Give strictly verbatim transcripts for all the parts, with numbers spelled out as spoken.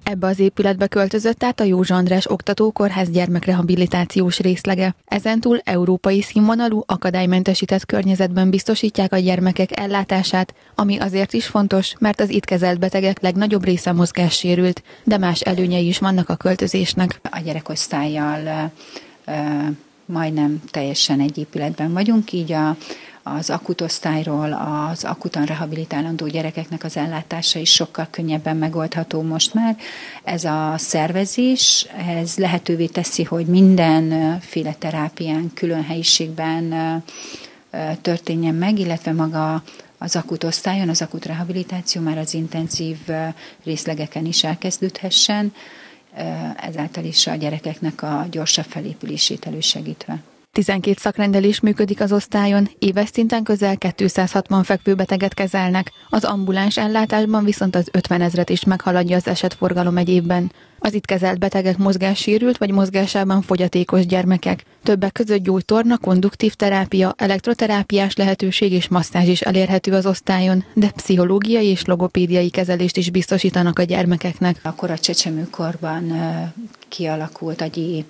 Ebbe az épületbe költözött át a Józsa András Oktatókórház gyermekrehabilitációs részlege. Ezentúl európai színvonalú, akadálymentesített környezetben biztosítják a gyermekek ellátását, ami azért is fontos, mert az itt kezelt betegek legnagyobb része mozgássérült, de más előnyei is vannak a költözésnek. A gyerekosztállyal majdnem teljesen egy épületben vagyunk, így a az akut osztályról az akutan rehabilitálandó gyerekeknek az ellátása is sokkal könnyebben megoldható most már. Ez a szervezés, ez lehetővé teszi, hogy mindenféle terápián külön helyiségben történjen meg, illetve maga az akut osztályon, az akut rehabilitáció már az intenzív részlegeken is elkezdődhessen, ezáltal is a gyerekeknek a gyorsabb felépülését elősegítve. tizenkét szakrendelés működik az osztályon, éves szinten közel kétszázhatvan fekvőbeteget kezelnek, az ambuláns ellátásban viszont az ötvenezret is meghaladja az esetforgalom egy évben. Az itt kezelt betegek mozgássérült vagy mozgásában fogyatékos gyermekek. Többek között gyógytorna, konduktív terápia, elektroterápiás lehetőség és masszázs is elérhető az osztályon, de pszichológiai és logopédiai kezelést is biztosítanak a gyermekeknek. Akkor a csecsemőkorban kialakult agyi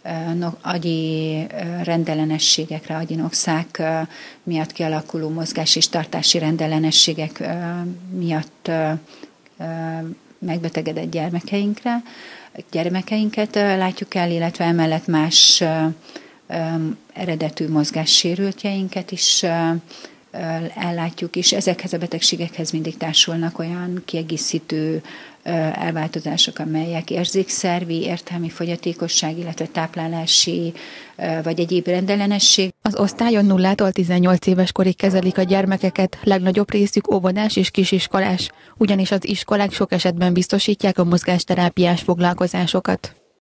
agyi rendellenességekre, agyi noxák miatt kialakuló mozgás- és tartási rendellenességek miatt megbetegedett gyermekeinkre, gyermekeinket látjuk el, illetve emellett más eredetű mozgássérültjeinket is ellátjuk, és ezekhez a betegségekhez mindig társulnak olyan kiegészítő elváltozások, amelyek érzékszervi, értelmi fogyatékosság, illetve táplálási vagy egyéb rendellenesség. Az osztályon nullától tizennyolc éves korig kezelik a gyermekeket, legnagyobb részük óvodás és kisiskolás, ugyanis az iskolák sok esetben biztosítják a mozgásterápiás foglalkozásokat.